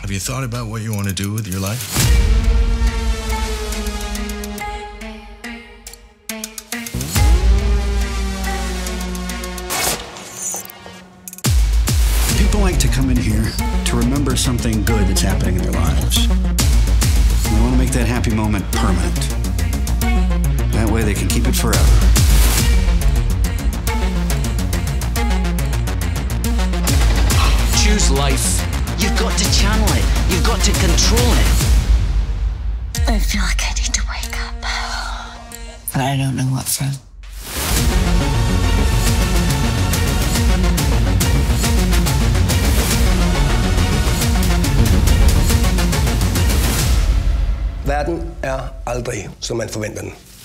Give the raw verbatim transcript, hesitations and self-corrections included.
Have you thought about what you want to do with your life? People like to come in here to remember something good that's happening in their lives. We want to make that happy moment permanent. That way they can keep it forever. Choose life. You've got to channel it. You've got to control it. I feel like I need to wake up. But I don't know what from. Verden er aldrig, som man forventer den.